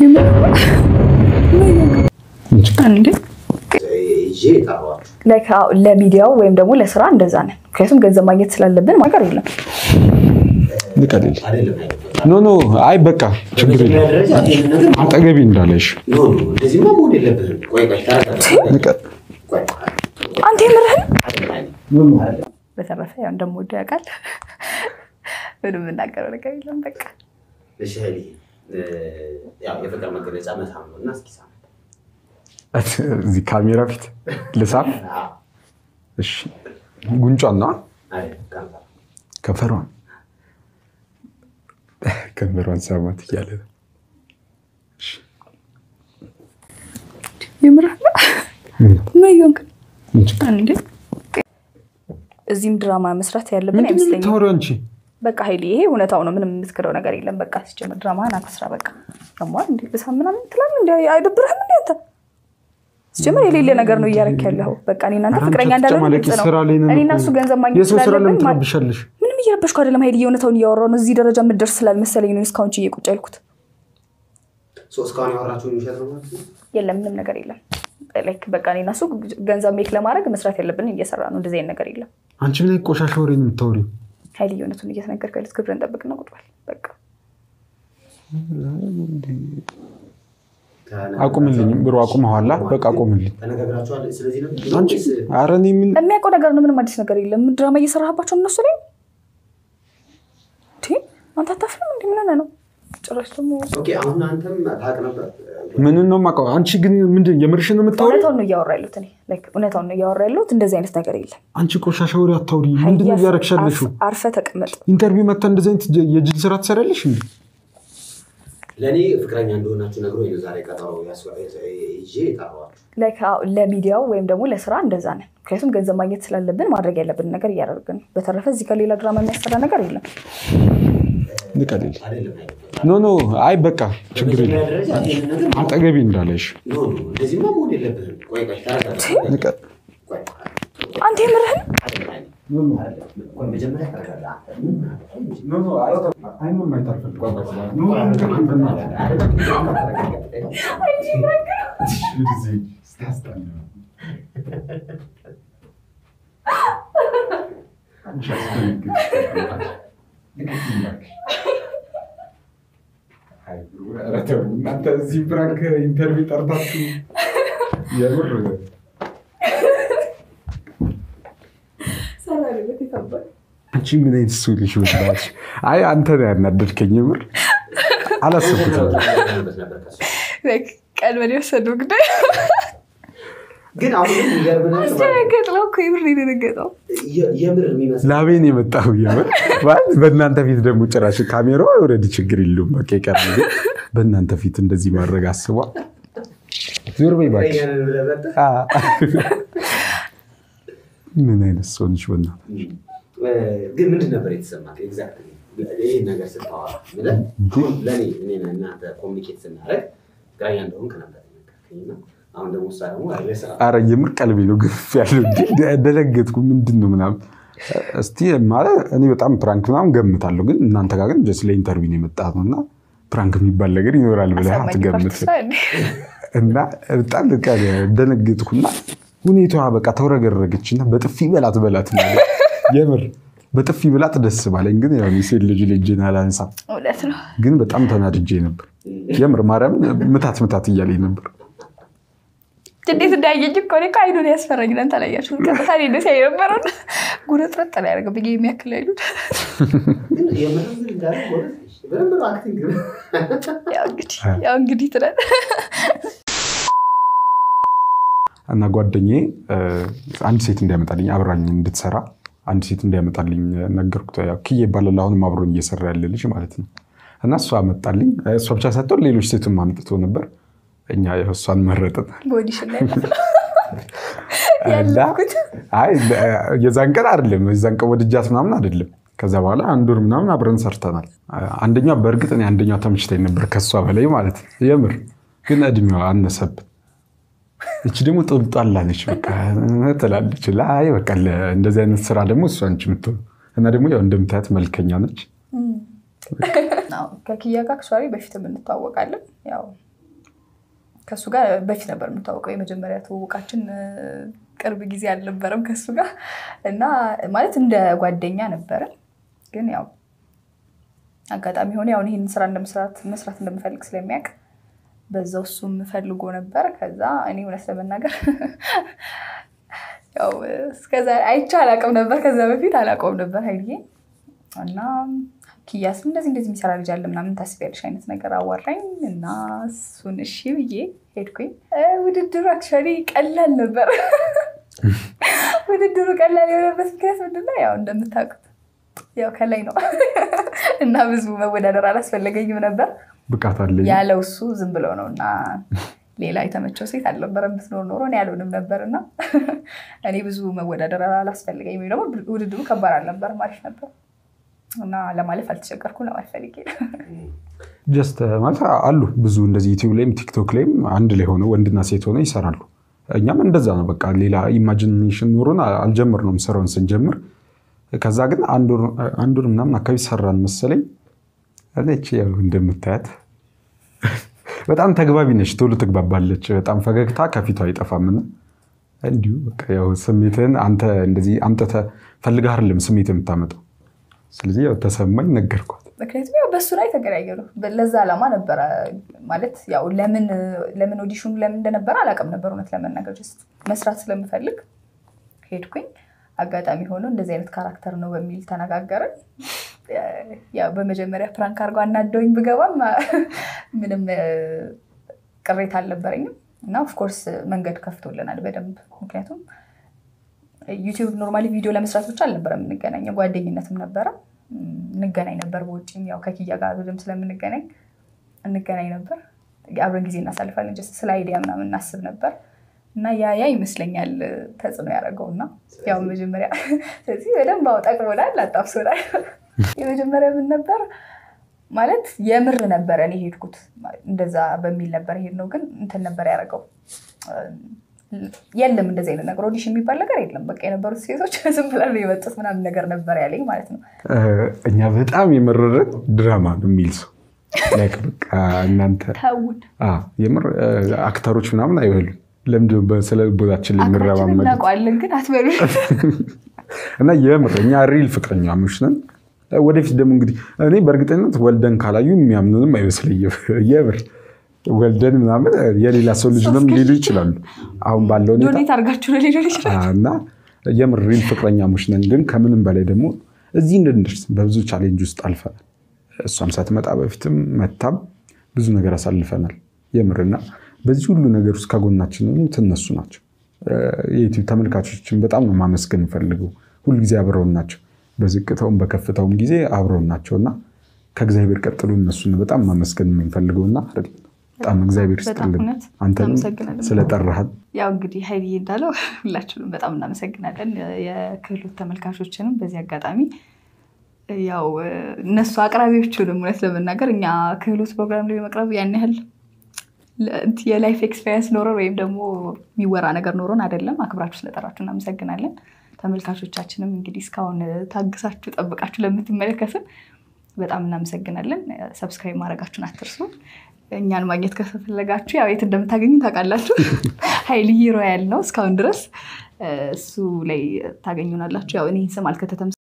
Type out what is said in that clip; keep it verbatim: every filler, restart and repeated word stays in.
እንዴ ላይክ ለሚዲያው ወይም ደግሞ ለስራ እንደዛ ነን ከየቱም ገንዘብ ማግኘት ስላለብን ማገር የለም ንቀልል ኖ ኖ አይ በቃ ችግር የለም አጠገቢ እንዳለሽ ኖ ኖ እንደዚህ ነው ሞዴል ለብን ቆይ ቆይ ንቀል አንተ ምርህን ኖ ኖ በተረፈ ያው እንደምወደ ያውቃል ምንም እናገረው ነገር የለም በቃ እሺ ሄሊ ያው የፍቅር መገለጫ መሳም ነውና እስኪ ሳም እዚህ ካሜራ ፊት ለሳም እሺ ጉንጯን ነው አይ ካሜራ ከፈሯን ከፈሯን ሳማት ይያለ እሺ የምራህ ምን ይሆንክ እንዴ እዚህም ድራማ መስራት ያለብን አይመስለኝም ታወራንቺ በቃ ኃይሊ ይሄ እውነታው ነው ምንም የምትከረው ነገር የለም በቃ ሲጀምር ድራማን አትስራ በቃ ያሟል እንዴ በሳምና ምን ትላል እንዴ አይደብርህም እንዴ አንተ ሲጀምር የሌለ ነገር ነው እያረክ ያለው በቃ እኔና አንተ ፍቅረኛ እንዳለን እኔና እሱ ገንዘብ ማግኘት ስላለብን ማብሻለሽ ምንም እየረበሽኩ አይደለም ኃይሊ እውነታውን እያወራው ነው እዚህ ደረጃ ምድርስ ስላልመሰለኝ ነው እስካሁን ጭዬ ቁጭ ያልኩት ሶ እስካሁን ያወራችሁ ነው ማለት ነው የለም ምንም ነገር የለም ላይክ በቃ እኔና እሱ ገንዘብ ሜክ ለማድረግ መስራት ያለብን እየሰራ ነው እንደዚህ አይነት ነገር የለም አንቺ ምን ቆሻሻ ወሬ ነው የምታወሪው ኃይሊ እውነቱን እየተነገርከለት ክብርን ጠብቅና ቁጥዋል በቃ አቁምልኝ ብሩ አቁመዋላ በቃ አቁምልኝ ተነጋግራችኋል ስለዚህ ነው አንቺ አረኔ ምን የሚያቆ ነገር ነው ምንም አዲስ ነገር የለም ድራማ እየሰራህባቸው እነሱ ላይ ቲ አንተ ታፍርም እንዴ ምን ነው ጭራሽ ደግሞ ኦኬ አሁን አንተም ታውቅ ነበር ምን ነው ማቀው አንቺ ግን ምንድን የምርሽን ነው የምታወሪው እውነታውን ነው ያወራሉት እኔ ላይክ እውነታውን ነው ያወራሉት እንደዚህ አይነት ነገር የለም አንቺ ቆሻሻ ወሬ አታውሪ ምንድን ነው ያረክሻለሽ አርፈ ተቀመጥ ኢንተርቪው መጣ እንደዚህ አይነት የጅል ስራ ትሰራለሽ እንዴ ለኔ ፍቅረኛ እንደሆናችሁ ነግሮ ነው ዛሬ ቀጠሮ ያስወይጄ ታዋችሁ ላይክ ለሚዲያው ወይም ደግሞ ለስራ እንደዛ ነን ከየቱም ገንዘብ ማግኘት ስላለብን ማድረግ ያለብን ነገር እያደረግን በተረፈ እዚህ ከሌላ ድራማ የሚያሰራ ነገር የለም ንቀልል ኖ ኖ አይ በቃ ችግር የለም አጠገቢ እንዳለሽ ኖ ኖ እንደዚህ ነው ሞዴል ለብን ቆይ ቆይ ታረጋጋ ንቀል አንተ ምርህን ኖ ኖ ቆይ መጀመሪያ ታረጋጋ ኖ ኖ አይ አይ ኖ ማይታርፍ ቆይ ኖ ኖ ስታስታኝ አይ ብሩ አረተው እናንተ እዚህ ብራንክ ኢንተርቪው ጠርታችሁ የምር ሰላም ለበት ይፈበል አንቺ ምን አይነት ሱልሽ ወጣች አይ አንተ ነው ያናደድከኝ የምር አላሰብኩትም ላይክ ቀልበኔ ወሰደው ግዳይ ግን አሁን ይገርምና አስተነገጠው እኮ ይብር ይደነገጠው የምር የሚመስል ላቤን የመጣው የምር ማለት በእናንተ ፊት ደግሞ ጭራሽ ካሜራው ኦሬዲ ችግር የለውም በቃ ይቀርም ግን በእናንተ ፊት እንደዚህ ማድረግ አስቧ ዞር በይ ባክ አ ምን አይነት ሶንሽ ወና ግን ምንድን ነበር የተሰማክ ኤግዛክትሊ ይሄ ነገር ስታወራ ማለት ለኔ እኔና እናንተ ኮሙኒኬት ስናደርግ ጋር ያንደውን ከነበር ነገርከኝና አሁን ደግሞ ሳይሆን አይለሳ አረ የምር ቀልቤ ነው ግፍ ያለው ደለገጥኩ ምንድነው ምናም እስቲ ማለት እኔ በጣም ፕራንክ ምናም ገምታለሁ ግን እናንተ ጋር ግን ጀስት ለኢንተርቪው ነው የመጣው እና ፕራንክ የሚባል ነገር ይኖራል ብለህ አትገምት እና በጣም ልቀር ደነገጥኩና ሁኔታዋ በቃ ተወረገረገችና በጥፊ በላት በላት ማለት የምር በጥፊ በላት ደስ ባለኝ ግን ያው ሚሴል ልጅ ልጅና አላንሳ እውነት ነው ግን በጣም ተናድጄ ነበር የምር ማርያም ምታት ምታት እያለኝ ነበር እንዴት እንዳየኝ እኮ ነው ካይዶን ያስፈራኝ እናንተ ላያችሁ ከታሪ ደስ ያይነበረው ጉረጥረጥ ላይ ያደረገ የሚያክል አይሉት ግን የምር እንዳለ በደንብ አክቲንግ ያው እንግዲህ ያው እንግዲህ ትረን እና ጓደኛዬ አንድ ሴት እንዲያመጣልኝ አብራኝ እንድትሰራ አንድ ሴት እንዲያመጣልኝ ነገርኩት ያው ኪዬ ይባላል አሁን አብሮኝ እየሰራ ያለ ልጅ ማለት ነው እና እሷ አመጣልኝ እሷ ብቻ ሳትሆን ሌሎች ሴትም አምጥቶ ነበር እኛ እሷን መረጥን ቦዲሽን ላይ ያለኩት አይ የዛን ቀን አይደለም የዛን ቀን ወድጃት ምናምን አይደለም ከዛ በኋላ አንድ ወር ምናምን አብረን ሰርተናል አንደኛው በእርግጥ እኔ አንደኛው ተምችተኝ ነበር ከሷ በላይ ማለት የምር ግን እድሜዋ አነሰብ እቺ ደግሞ ጥልጣላለች በቃ ተላልች ላይ በቃ እንደዚህ አይነት ስራ ደግሞ እሷ አንቺ ምትው እና ደግሞ ያው እንደምታያት መልከኛ ነች ናው ከኪያ ጋር ሷሪ በፊት እንታወቃለን ያው ከሱ ጋር በፊት ነበር የምታውቀው የመጀመሪያ ተውቃችን ቅርብ ጊዜ አልነበረም ከሱ ጋር እና ማለት እንደ ጓደኛ ነበር ግን ያው አጋጣሚ ሆነ ያው ይሄን ስራ እንደምስራት መስራት እንደምፈልግ ስለሚያውቅ በዛው እሱም ፈልጎ ነበር ከዛ እኔ ወነስ ለመናገር ያው እስከዛ አይቻል አቀም ነበር ከዛ በፊት አላቀውም ነበር ኃይልዬ እና ኪያስ እንደዚህ እንደዚህ የሚሰራ ልጅ አለ ምናምን ታስቢያለሽ አይነት ነገር አወራኝ እና እሱን እሺ ብዬ ሄድኩኝ ውድድሩ አክቹዋሊ ቀላል ነበር ውድድሩ ቀላል የሆነበት ምክንያት ምንድነው ያው እንደምታውቁት ያው ከላይ ነው እና ብዙ መወዳደር አላስፈልገኝም ነበር ብቃት አለኝ ያለው እሱ ዝም ብሎ ነውና ሌላ የተመቸው ሴት አልነበረም ብትኖር ኖሮ እኔ ያልሆንም ነበርና እኔ ብዙ መወዳደር አላስፈልገኝም ደግሞ ውድድሩ ከባድ አልነበር ማለት ነበር እና ለማለፍ አልተቸገርኩም ለማለት ፈልጌ ጀስት ማለት አሉ ብዙ እንደዚህ ዩቲዩብ ላይም ቲክቶክ ላይም አንድ ላይ ሆነው ወንድና ሴት ሆነው ይሰራሉ እኛም እንደዛ ነው በቃ ሌላ ኢማጂኔሽን ኖሮን አልጀመርነውም ስራውን ስንጀምር ከዛ ግን አንድ ወር አንድ ወር ምናምን አካባቢ ሰራን መሰለኝ እኔ ያው እንደምታያት በጣም ተግባቢ ነች ቶሎ ትግባባለች በጣም ፈገግታ ከፊቷ አይጠፋምና እንዲሁ በቃ ያው ስሜትን አንተ እንደዚህ አምጥተ ፈልገህ አይደለም ስሜት የምታመጣው ስለዚህ ያው ተሰማኝ ነገርኳት ምክንያቱም ያው በሱ ላይ ተገናኘነው ለዛ ዓላማ ነበር ማለት ያው ለምን ለምን ኦዲሽኑ ለምን እንደነበር አላቀም ነበር እውነት ለመናገር just መስራት ስለምፈልግ ሄድኩኝ አጋጣሚ ሆኖ እንደዚህ አይነት ካራክተር ነው በሚል ተነጋገርን ያው በመጀመሪያ ፕራንክ አርጎ አናደውኝ ብገባም ምንም ቅሬታ አልነበረኝም እና ኦፍ ኮርስ መንገድ ከፍቶልናል በደንብ ምክንያቱም ዩቲዩብ ኖርማሊ ቪዲዮ ለመስራት ብቻ አልነበረም እንገናኘው ጓደኝነትም ነበር እንገናኝ ነበር በውጪም ያው ከኪያ ጋር በደም ስለምንገናኝ እንገናኝ ነበር አብረን ጊዜ እናሳልፋለን just ስለ አይዲያ ምናምን እናስብ ነበር እና ያ ያ ይመስለኛል ተጽኖ ያደረገውና ያው መጀመሪያ ስለዚህ በደንብ አውጣቅቦላል አጣፍሶላል የመጀመሪያ ምን ነበር ማለት የምር ነበር እኔ ሄድኩት እንደዛ በሚል ነበር ሄድነው ግን እንትን ነበር ያደረገው የለም እንደዚህ አይነት ነገር ኦዲሽን የሚባል ነገር የለም በቃ የነበሩት ሴቶች ዝም ብለው የመጡት ምናምን ነገር ነበር ያለኝ ማለት ነው እኛ በጣም የመረረ ድራማ ነው የሚል ሰው ላይክ በቃ እናንተ ታውን አ የምር አክተሮች ምናምን አይወሉ ለምንድነው በስለ ቦታችን ላይ ምራባም ማለት እናውቃለን ግን አትበሉ እና የምር እኛ ሪል ፍቅረኛሞች ነን ወደፊት ደግሞ እንግዲህ እኔ በእርግጠኝነት ወልደን ካላዩ የሚያምኑንም አይመስልኝም የምር ወልደን ምናምን የሌላ ሰው ልጅ ነው ሊሉ ይችላሉ አሁን ባለው ሁኔታ ዶኔት አርጋችሁ ነው ሊሉ ይችላሉ እና የምር ሪል ፍቅረኛሞች ነን ግን ከምንም በላይ ደግሞ እዚህ እንድንደርስ በብዙ ቻሌንጅ ውስጥ አልፈናል እሷም ሳትመጣ በፊትም መጣም ብዙ ነገር አሳልፈናል የምርና በዚህ ሁሉ ነገር ውስጥ ከጎናችን ነው ተነሱ ናቸው የዩቲዩብ ተመልካቾችን በጣም ነው ማመስገን ፈልገው ሁሉ ጊዜ አብረው ናቸው በዝቅታውም በከፍታውም ጊዜ አብረው ናቸውና ከእግዚአብሔር ቀጥሎ እነሱን በጣም ማመስገን የምንፈልገውና አይደል በጣም እግዚአብሔር ይስጥልን አንተም ስለጠራህ ያው እንግዲህ ኃይልዬ እንዳለው ሁላችሁም በጣም እናመሰግናለን የክህሎት ተመልካቾችንም በዚህ አጋጣሚ ያው እነሱ አቅራቢዎቹ ደግሞ ለመናገር እኛ ክህሎት ፕሮግራም ላይ መቅረብ ያን ያህል የላይፍ ኤክስፒሪየንስ ኖሮን ወይም ደግሞ የሚወራ ነገር ኖሮን አይደለም አክብራችሁ ስለጠራችሁ እናመሰግናለን ተመልካቾቻችንም እንግዲህ እስካሁን ታግሳችሁ ጠብቃችሁ ለምትመለከቱን በጣም እናመሰግናለን ሰብስክራይብ ማድረጋችሁን አትርሱ እኛን ማግኘት ከፈለጋችሁ ያው የት እንደምታገኙ ታውቃላችሁ ኃይልዬ ሮያል ነው እስካሁን ድረስ እሱ ላይ ታገኙናላችሁ ያው እኔ ስም አልከተተም